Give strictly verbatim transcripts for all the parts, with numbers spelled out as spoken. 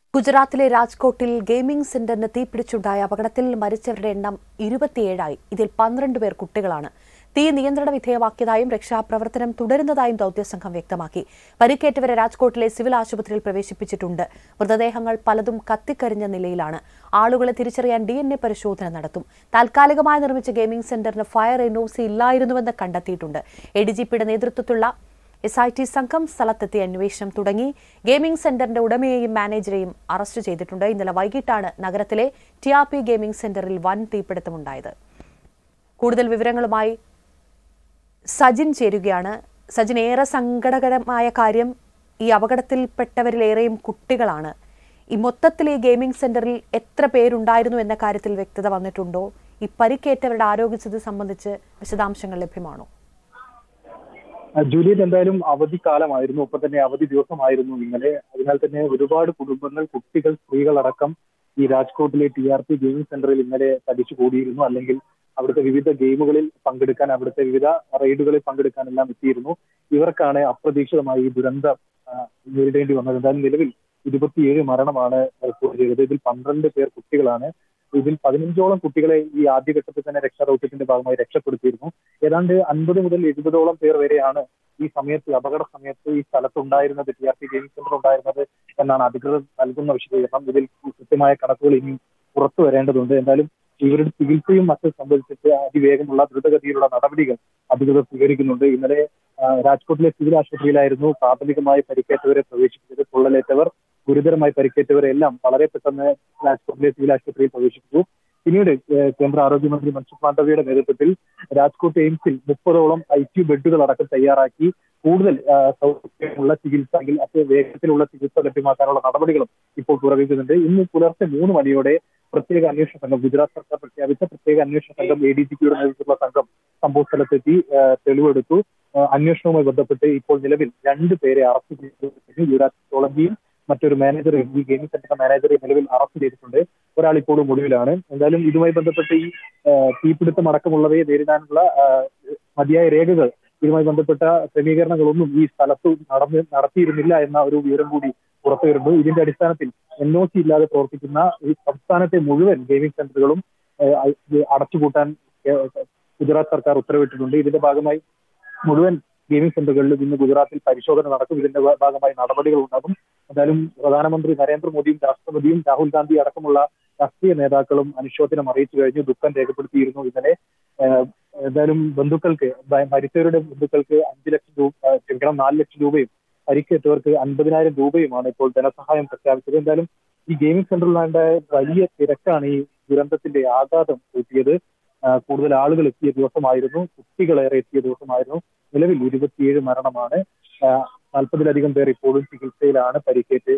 ഗുജറാത്തിലെ രാജ്കോട്ടിൽ ഗെയിമിംഗ് സെന്ററിന് തീപിടിച്ചുണ്ടായ അപകടത്തിൽ മരിച്ചവരുടെ എണ്ണം ഇരുപത്തിയേഴായി. ഇതിൽ പന്ത്രണ്ട് പേർ കുട്ടികളാണ്. തീ നിയന്ത്രണ വിധേയമാക്കിയതായും രക്ഷാപ്രവർത്തനം തുടരുന്നതായും ദൌത്യസംഘം വ്യക്തമാക്കി. പരിക്കേറ്റവരെ രാജ്കോട്ടിലെ സിവിൽ ആശുപത്രിയിൽ പ്രവേശിപ്പിച്ചിട്ടുണ്ട്. മൃതദേഹങ്ങൾ പലതും കത്തിക്കരിഞ്ഞ നിലയിലാണ്. ആളുകളെ തിരിച്ചറിയാൻ ഡി എൻ എ പരിശോധന നടത്തും. താൽക്കാലികമായി നിർമ്മിച്ച ഗെയിമിംഗ് സെന്ററിന് ഫയർ എൻ ഒ സി ഇല്ലായിരുന്നുവെന്ന് കണ്ടെത്തിയിട്ടുണ്ട്. എ ഡി ജി പിയുടെ നേതൃത്വത്തിലുള്ള എസ് ഐ ടി സംഘം സ്ഥലത്തെത്തി അന്വേഷണം തുടങ്ങി. ഗെയിമിംഗ് സെന്ററിന്റെ ഉടമയെയും മാനേജരെയും അറസ്റ്റ് ചെയ്തിട്ടുണ്ട്. ഇന്നലെ വൈകിട്ടാണ് നഗരത്തിലെ ടി ആർ പി ഗെയിമിംഗ് സെന്ററിൽ വൻ തീപിടുത്തമുണ്ടായത്. കൂടുതൽ വിവരങ്ങളുമായി സജിൻ ചേരുകയാണ്. സജിൻ, ഏറെ സങ്കടകരമായ കാര്യം, ഈ അപകടത്തിൽപ്പെട്ടവരിലേറെയും കുട്ടികളാണ്. ഈ മൊത്തത്തിൽ ഈ ഗെയിമിംഗ് സെന്ററിൽ എത്ര പേരുണ്ടായിരുന്നു എന്ന കാര്യത്തിൽ വ്യക്തത വന്നിട്ടുണ്ടോ? ഈ പരിക്കേറ്റവരുടെ ആരോഗ്യസ്ഥിതി സംബന്ധിച്ച് വിശദാംശങ്ങൾ ലഭ്യമാണോ? ജൂലിയറ്റ്, എന്തായാലും അവധിക്കാലമായിരുന്നു, ഒപ്പം തന്നെ അവധി ദിവസമായിരുന്നു ഇന്നലെ. അതിനാൽ തന്നെ ഒരുപാട് കുടുംബങ്ങൾ, കുട്ടികൾ, സ്ത്രീകളടക്കം ഈ രാജ്കോട്ടിലെ ടി ആർ പി ഗെയിമിംഗ് സെന്ററിൽ ഇന്നലെ തടിച്ചു കൂടിയിരുന്നു. അല്ലെങ്കിൽ അവിടുത്തെ വിവിധ ഗെയിമുകളിൽ പങ്കെടുക്കാൻ, അവിടുത്തെ വിവിധ റൈഡുകളിൽ പങ്കെടുക്കാനെല്ലാം എത്തിയിരുന്നു. ഇവർക്കാണ് അപ്രതീക്ഷിതമായി ഈ ദുരന്തം നേരിടേണ്ടി വന്നത്. എന്തായാലും നിലവിൽ ഇരുപത്തിയേഴ് മരണമാണ് റിപ്പോർട്ട് ചെയ്തത്. ഇതിൽ പന്ത്രണ്ട് പേർ കുട്ടികളാണ്. ഇതിൽ പതിനഞ്ചോളം കുട്ടികളെ ഈ ആദ്യഘട്ടത്തിൽ തന്നെ രക്ഷാദൌത്യത്തിന്റെ ഭാഗമായി രക്ഷപ്പെടുത്തിയിരുന്നു. ഏതാണ്ട് അൻപത് മുതൽ എഴുപതോളം പേർ വരെയാണ് ഈ സമയത്ത്, അപകട സമയത്ത് ഈ സ്ഥലത്തുണ്ടായിരുന്നത്, T R P gaming centre ഉണ്ടായിരുന്നത് എന്നാണ് അധികൃതർ നൽകുന്ന വിശദീകരണം. ഇതിൽ കൃത്യമായ കണക്കുകൾ ഇനി പുറത്തു വരേണ്ടതുണ്ട്. എന്തായാലും ഇവരുടെ ചികിത്സയും മറ്റും സംബന്ധിച്ചിട്ട് അതിവേഗമുള്ള ദ്രുതഗതിയിലുള്ള നടപടികൾ അധികൃതർ സ്വീകരിക്കുന്നുണ്ട്. ഇന്നലെ രാജ്കോട്ടിലെ സിവിൽ ആശുപത്രിയിലായിരുന്നു പ്രാഥമികമായി പരിക്കേറ്റവരെ പ്രവേശിപ്പിച്ചത്. പൊള്ളലേറ്റവർ, ഗുരുതരമായി പരിക്കേറ്റവരെല്ലാം വളരെ പെട്ടെന്ന് രാജ്കോട്ടിലെ സിവിൽ ആശുപത്രിയിൽ പ്രവേശിപ്പിച്ചു. പിന്നീട് കേന്ദ്ര ആരോഗ്യമന്ത്രി മൻസുഖ് മാണ്ഡവ്യയുടെ നേതൃത്വത്തിൽ രാജ്കോട്ട് എയിംസിൽ മുപ്പതോളം ഐ സി യു ബെഡുകൾ അടക്കം തയ്യാറാക്കി കൂടുതൽ സൗകര്യമുള്ള ചികിത്സ, അല്ലെങ്കിൽ അത് വേഗത്തിലുള്ള ചികിത്സ ലഭ്യമാക്കാനുള്ള നടപടികളും ഇപ്പോൾ പുറകിക്കുന്നുണ്ട്. ഇന്ന് പുലർച്ചെ മൂന്ന് മണിയോടെ പ്രത്യേക അന്വേഷണ സംഘം, ഗുജറാത്ത് സർക്കാർ പ്രഖ്യാപിച്ച പ്രത്യേക അന്വേഷണ സംഘം, എ ഡി ജി പിയുടെ നേതൃത്വത്തിലുള്ള സംഘം സംഭവ സ്ഥലത്തെത്തി തെളിവെടുത്തു. അന്വേഷണവുമായി ബന്ധപ്പെട്ട് ഇപ്പോൾ നിലവിൽ രണ്ട് പേരെ അറസ്റ്റ് ചെയ്തിട്ടുണ്ട്. യുവരാജ് സോളങ്കിയും മറ്റൊരു മാനേജറെയും, ഈ ഗെയിമിംഗ് സെന്ററിന്റെ മാനേജറെയും നിലവിൽ അറസ്റ്റ് ചെയ്തിട്ടുണ്ട്. ഒരാൾ ഇപ്പോഴും ഒടുവിലാണ്. എന്തായാലും ഇതുമായി ബന്ധപ്പെട്ട് ഈ തീപിടുത്തം അടക്കമുള്ളവയെ നേരിടാനുള്ള മതിയായ രേഖകൾ, ഇതുമായി ബന്ധപ്പെട്ട ക്രമീകരണങ്ങളൊന്നും ഈ സ്ഥലത്ത് നടന്ന് നടത്തിയിരുന്നില്ല എന്ന ഒരു വിവരം കൂടി പുറത്തു വരുന്നു. ഇതിന്റെ അടിസ്ഥാനത്തിൽ എൻ ഒ സി ഇല്ലാതെ പ്രവർത്തിക്കുന്ന ഈ സംസ്ഥാനത്തെ മുഴുവൻ ഗെയിമിംഗ് സെന്ററുകളും അടച്ചുപൂട്ടാൻ ഗുജറാത്ത് സർക്കാർ ഉത്തരവിട്ടിട്ടുണ്ട്. ഇതിന്റെ ഭാഗമായി മുഴുവൻ ഗെയിമിംഗ് സെന്ററുകളിലും ഇന്ന് ഗുജറാത്തിൽ പരിശോധന നടക്കും. ഇതിന്റെ ഭാഗമായി നടപടികൾ ഉണ്ടാകും. എന്തായാലും പ്രധാനമന്ത്രി നരേന്ദ്രമോദിയും രാഷ്ട്രപതിയും രാഹുൽ ഗാന്ധി അടക്കമുള്ള രാഷ്ട്രീയ നേതാക്കളും അനുശോചനം അറിയിച്ചു കഴിഞ്ഞു, ദുഃഖം രേഖപ്പെടുത്തിയിരുന്നു ഇന്നലെ. എന്തായാലും ബന്ധുക്കൾക്ക്, മരിച്ചവരുടെ ബന്ധുക്കൾക്ക് അഞ്ചു ലക്ഷം രൂപ ക്ഷമിക്കണം നാല് ലക്ഷം രൂപയും പരിക്കേറ്റവർക്ക് അൻപതിനായിരം രൂപയും ഇപ്പോൾ ധനസഹായം പ്രഖ്യാപിച്ചത്. എന്തായാലും ഈ ഗെയിമിംഗ് സെന്ററിലുണ്ടായ വലിയ തിരക്കാണ് ഈ ദുരന്തത്തിന്റെ ആഘാതം കൂട്ടിയത്. കൂടുതൽ ആളുകൾ എത്തിയ ദിവസമായിരുന്നു, കുട്ടികളേറെ എത്തിയ ദിവസമായിരുന്നു. നിലവിൽ ഇരുപത്തിയേഴ് മരണമാണ്. നാൽപ്പതിലധികം പേർ ഇപ്പോഴും ചികിത്സയിലാണ് പരിക്കേറ്റ്.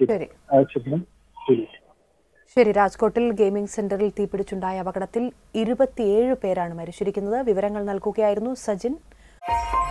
ശരി, രാജ്കോട്ടിൽ ഗെയിമിംഗ് സെന്ററിൽ തീപിടിച്ചുണ്ടായ അപകടത്തിൽ ഇരുപത്തിയേഴ് പേരാണ് മരിച്ചിരിക്കുന്നത്. വിവരങ്ങൾ നൽകുകയായിരുന്നു സജിൻ.